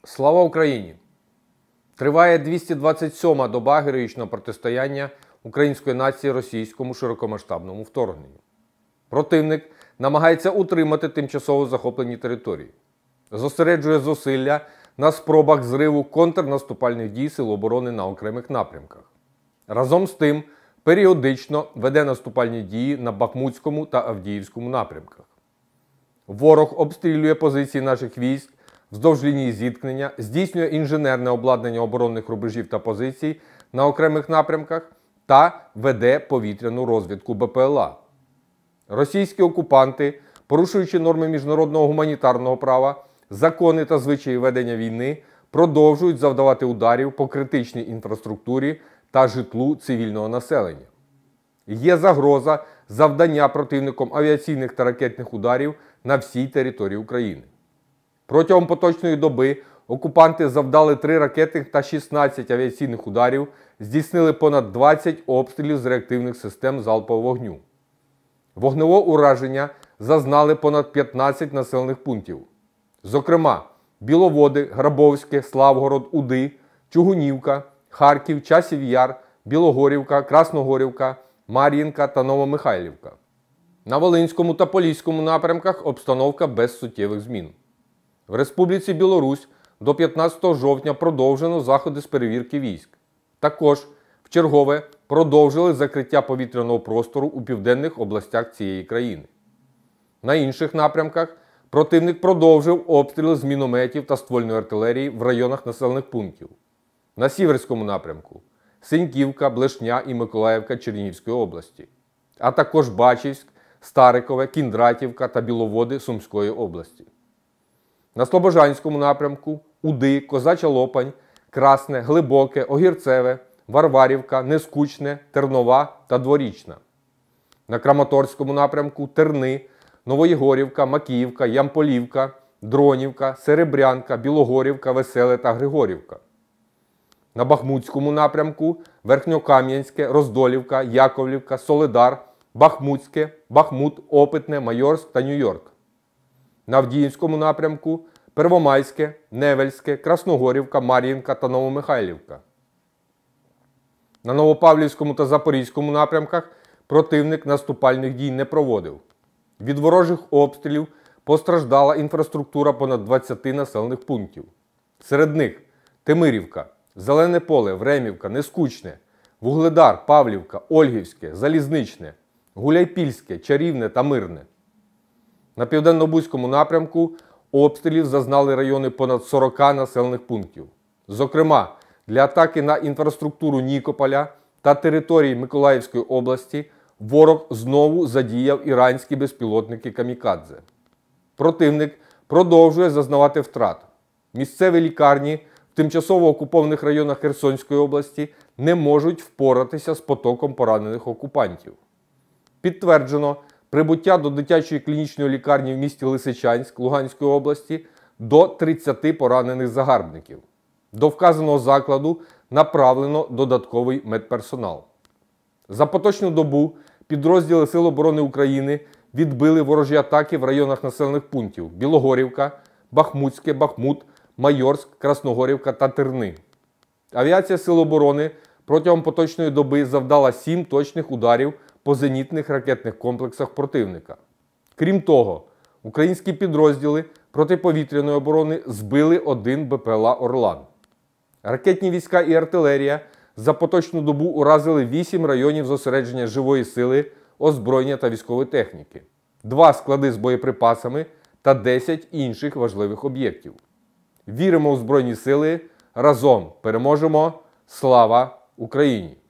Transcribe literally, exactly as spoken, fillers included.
Слава Україні! Триває двісті двадцять сьома доба героїчного протистояння української нації російському широкомасштабному вторгненню. Противник намагається утримати тимчасово захоплені території, зосереджує зусилля на спробах зриву контрнаступальних дій Сил оборони на окремих напрямках. Разом з тим, періодично веде наступальні дії на Бахмутському та Авдіївському напрямках. Ворог обстрілює позиції наших військ вздовж лінії зіткнення, здійснює інженерне обладнання оборонних рубежів та позицій на окремих напрямках та веде повітряну розвідку БПЛА. Російські окупанти, порушуючи норми міжнародного гуманітарного права, закони та звичаї ведення війни, продовжують завдавати ударів по критичній інфраструктурі та житлу цивільного населення. Є загроза завдання противником авіаційних та ракетних ударів на всій території України. Протягом поточної доби окупанти завдали три ракетних та шістнадцять авіаційних ударів, здійснили понад двадцять обстрілів з реактивних систем залпового вогню. Вогневого ураження зазнали понад п'ятнадцять населених пунктів. Зокрема, Біловоди, Грабовське, Славгород, Уди, Чугунівка, Харків, Часів Яр, Білогорівка, Красногорівка, Мар'їнка та Новомихайлівка. На Волинському та Поліському напрямках обстановка без суттєвих змін. В Республіці Білорусь до п'ятнадцятого жовтня продовжено заходи з перевірки військ. Також вчергове продовжили закриття повітряного простору у південних областях цієї країни. На інших напрямках противник продовжив обстріли з мінометів та ствольної артилерії в районах населених пунктів. На Сіверському напрямку – Синьківка, Блешня і Миколаївка Чернігівської області, а також Бачівськ, Старикове, Кіндратівка та Біловоди Сумської області. На Слобожанському напрямку – Уди, Козача Лопань, Красне, Глибоке, Огірцеве, Варварівка, Нескучне, Тернова та Дворічна. На Краматорському напрямку – Терни, Новоєгорівка, Макіївка, Ямполівка, Дронівка, Серебрянка, Білогорівка, Веселе та Григорівка. На Бахмутському напрямку – Верхньокам'янське, Роздолівка, Яковлівка, Солидар, Бахмутське, Бахмут, Опитне, Майорськ та Нью-Йорк. На Авдіївському напрямку – Первомайське, Невельське, Красногорівка, Мар'їнка та Новомихайлівка. На Новопавлівському та Запорізькому напрямках противник наступальних дій не проводив. Від ворожих обстрілів постраждала інфраструктура понад двадцяти населених пунктів. Серед них Тимирівка, Зелене Поле, Времівка, Нескучне, Вугледар, Павлівка, Ольгівське, Залізничне, Гуляйпільське, Чарівне та Мирне. На Південно-Бузькому напрямку обстрілів зазнали райони понад сорока населених пунктів. Зокрема, для атаки на інфраструктуру Нікополя та території Миколаївської області ворог знову задіяв іранські безпілотники «Камікадзе». Противник продовжує зазнавати втрат. Місцеві лікарні в тимчасово окупованих районах Херсонської області не можуть впоратися з потоком поранених окупантів. Підтверджено прибуття до дитячої клінічної лікарні в місті Лисичанськ Луганської області до тридцяти поранених загарбників. До вказаного закладу направлено додатковий медперсонал. За поточну добу підрозділи Сил оборони України відбили ворожі атаки в районах населених пунктів Білогорівка, Бахмутське, Бахмут, Майорськ, Красногорівка та Терни. Авіація Сил оборони протягом поточної доби завдала сім точних ударів по зенітних ракетних комплексах противника. Крім того, українські підрозділи протиповітряної оборони збили один БПЛА «Орлан». Ракетні війська і артилерія за поточну добу уразили вісім районів зосередження живої сили, озброєння та військової техніки, два склади з боєприпасами та десять інших важливих об'єктів. Віримо у Збройні сили, разом переможемо! Слава Україні!